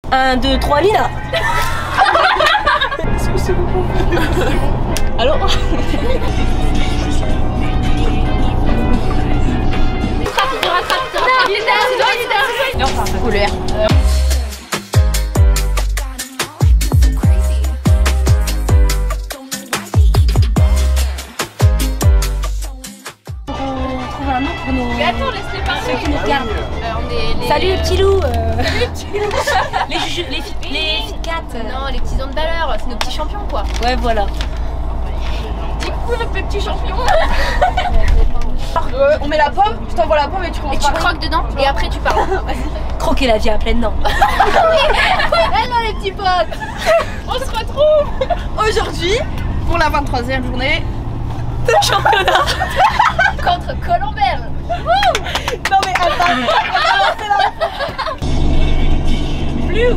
1, 2, 3, Lina. Est-ce que c'est bon pour vous? Allô? Couleur. On trouve un nom pour nous. Mais attends, laisse-les parler. Ceux qui nous regardent. On est les... Salut les petits loups. Salut les petits loups. Les Fit Cats. Non, les petits hommes de valeur, c'est nos petits champions quoi. Ouais, voilà. Du coup, les petits champions. On met la pomme, je t'envoie la pomme et tu commences Et tu croques dedans et après tu parles. Croquer la vie à pleines dents. Alors les petits potes, on se retrouve aujourd'hui pour la 23e journée de championnat contre Colombelle. Non mais attends, Blue.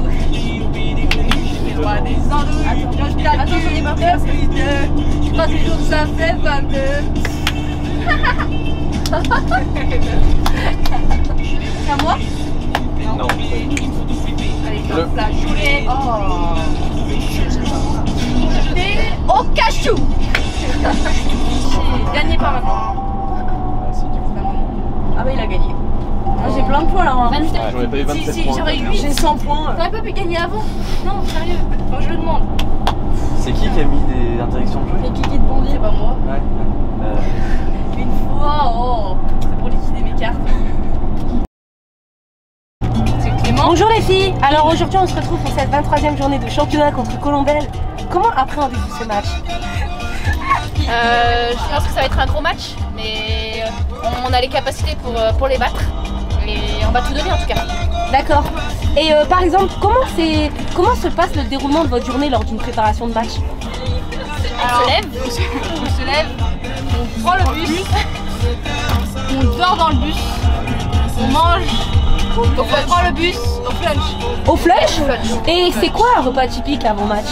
Attention des marqueurs, je crois toujours que ça fait 22. C'est à moi? Non. Allez, Le flash. Oh. T'es au cachou. Gagné par maintenant. Ah bah il a gagné. J'ai plein de points là. Hein. J'aurais pas eu 27 points. J'aurais 8, j'ai 100 points. T'aurais pas pu gagner avant? Non, sérieux. Moi je le demande. C'est qui a mis des interactions de jeu? C'est Kiki de Bondy. C'est pas moi. Ouais. Une fois, oh, c'est pour liquider mes cartes. C'est Clément. Bonjour les filles. Alors aujourd'hui on se retrouve pour cette 23e journée de championnat contre Colombelle. Comment appréhendez-vous ce match? Je pense que ça va être un gros match, mais on a les capacités pour les battre. Et on va tout donner en tout cas. D'accord. Et par exemple, comment se passe le déroulement de votre journée lors d'une préparation de match? On se lève, on prend le bus, on dort dans le bus, on mange, on prend le bus, on flunch. Au flunch? Et c'est quoi un repas typique avant match?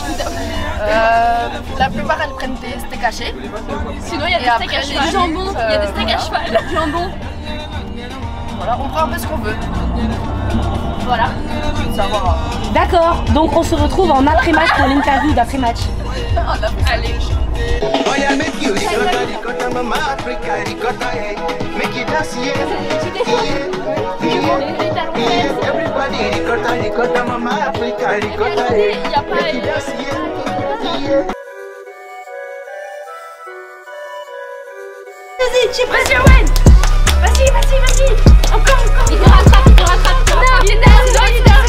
La plupart elles prennent des steaks hachés. Sinon il y a des steaks à cheval, du jambon, il y a des steaks à cheval, du jambon. Voilà, on prend un peu ce qu'on veut. Voilà. Ça va. D'accord, donc on se retrouve en après-match pour l'interview d'après-match. Allez. Oh yeah, make you ricotta, mama Africa, ricotta, hey. Make it dance, yeah, yeah. Everybody ricotta, mama Africa, ricotta, hey. Make it dance, yeah. Vas-y, tu es prêt? Vas-y. Encore. Il te rattrape. Non, il est derrière.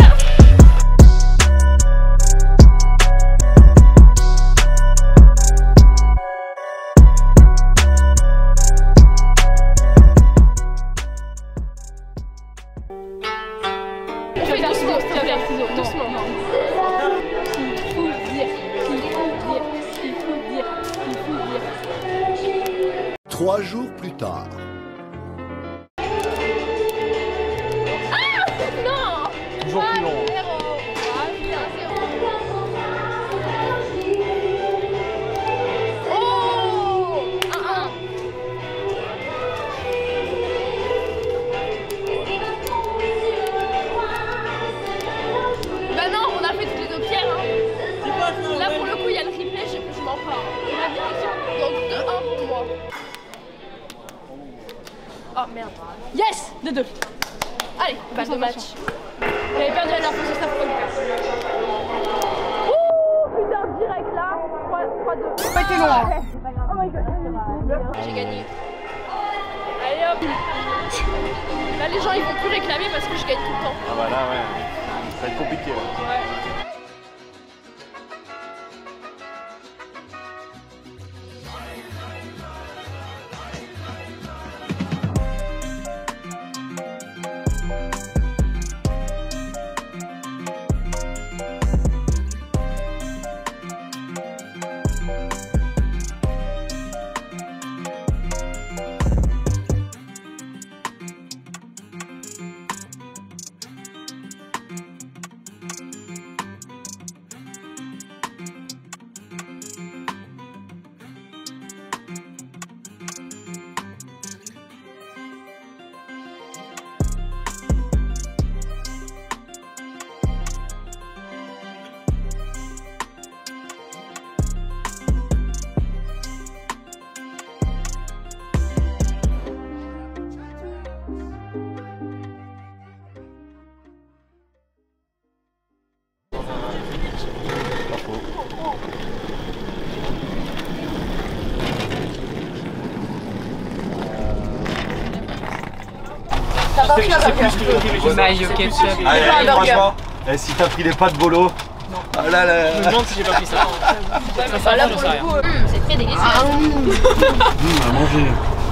Doucement. Il faut dire. 3 jours plus tard. Toujours plus long. Bah non, on a fait toutes les deux pierres. Hein. Là pour le coup, il y a le replay, je m'en parle. C'est la direction. Donc 2-1 pour moi. Oh merde. Yes, 2-2. Allez, balle de match. J'avais perdu la dernière fois sur ça pour le Ouh, putain, direct là. 3-2. Pas été loin. Oh my god. J'ai gagné. Allez hop. Là les gens ils vont plus réclamer parce que je gagne tout le temps. Ah bah là ouais, ça va être compliqué là. Ouais. pris un burger. Mayo ketchup. Allez, pas un burger. franchement, si t'as pris les pâtes bolo. Ah là là. Je me demande si j'ai pas pris ça. Bah là pour le coup, C'est très délicieux. À manger.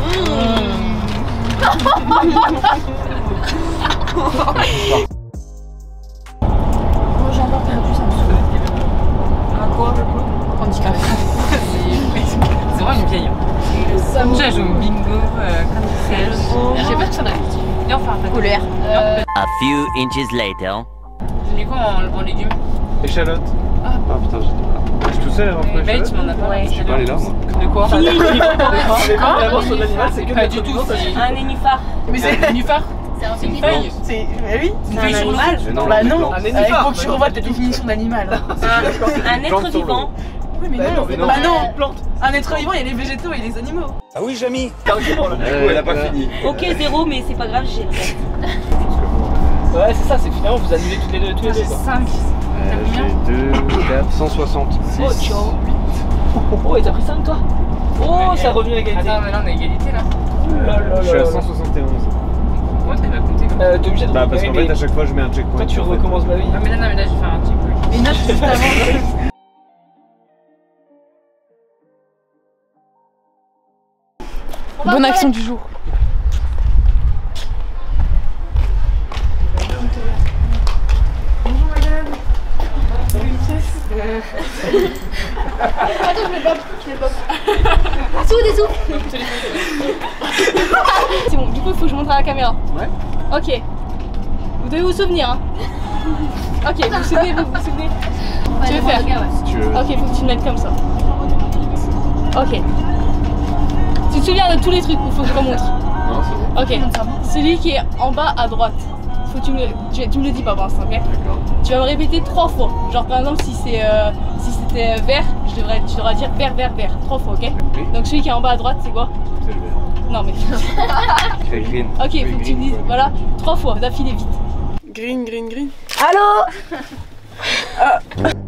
j'ai encore perdu ça me saoule. À quoi? Handicap. C'est vraiment une vieille. J'ai joué au bingo, Candy Crush. Je sais pas ce que ça donne. Viens, on fait un pâté. Colère. A few inches later. J'ai mis quoi en légumes? Échalote. Ah putain, j'étais pas là. Je suis tout seul à avoir pris Mate, tu échalote. m'en as pas. Ouais. Je suis pas allé là, moi. De quoi? La morceau de l'animal, c'est que Pas du tout. Un nénuphar. Mais c'est Un nénuphar. C'est une feuille. c'est oui, C'est un animal. bah non. Un Il faut que tu revoies ta définition d'animal. Un être vivant. Oui mais non. mais non. Bah non, plante. Un être vivant, il y a les végétaux et les animaux. Ah oui, Jamy. Elle a pas fini. Ok, 0, mais c'est pas grave, j'ai le reste. Ouais, c'est ça, c'est finalement vous annulez tous les deux. Quoi. 5. J'ai 2, 4, 160. 6, Oh, 8. Oh, et t'as pris 5 toi? Oh, ça revient à égalité. Attends, mais là on a égalité là. Je suis à 171. Comment tu vas compter comme ça? T'es obligé de Bah parce qu'en fait à chaque fois je mets un checkpoint. Toi tu recommences ma vie. Ah, mais là, je vais faire un checkpoint. Mais note juste avant. Bonne action du jour. Dessous. C'est bon, du coup il faut que je montre à la caméra. Ouais. Ok. Vous devez vous souvenir hein. Ok, vous vous souvenez. Tu veux faire? Si tu veux. Ok, faut que tu me mettes comme ça. Ok. Tu te souviens de tous les trucs ou faut que je remonte? Non, c'est bon. Ok. Celui qui est en bas à droite. Faut que tu me le dis pas pour l'instant, ok? D'accord. Tu vas me répéter 3 fois. Genre par exemple si c'était vert, tu devras dire vert, 3 fois, ok? Oui. Donc celui qui est en bas à droite, c'est quoi? C'est le vert. Non mais. C'est green. Ok, faut que tu me dises, voilà, 3 fois, d'affilée vite. Green. Allô?